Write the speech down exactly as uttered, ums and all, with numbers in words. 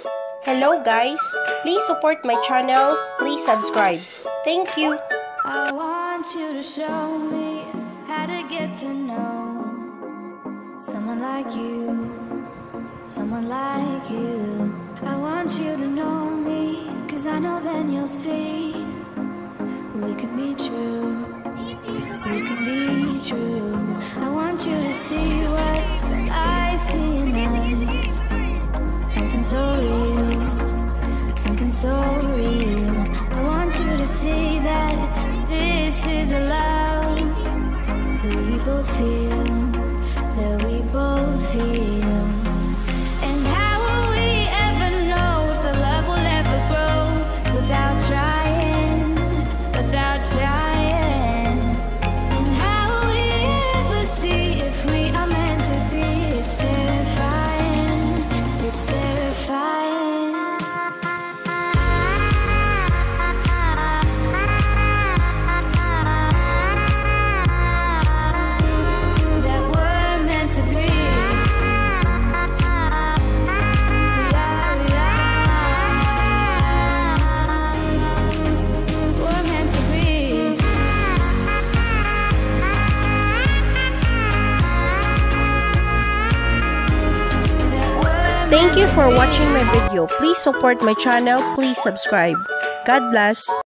Hello guys, please support my channel, please subscribe. Thank you. I want you to show me how to get to know someone like you, someone like you. I want you to know me, cause I know then you'll see we can be true, we can be true. I want you to see what I see in us, something so real, something so real. I want you to see that this is a love that we both feel, that we both feel. And how will we ever know if the love will ever grow without trying, without trying? And how will we ever see if we are meant to be? It's terrifying, it's terrifying. Thank you for watching my video. Please support my channel. Please subscribe. God bless.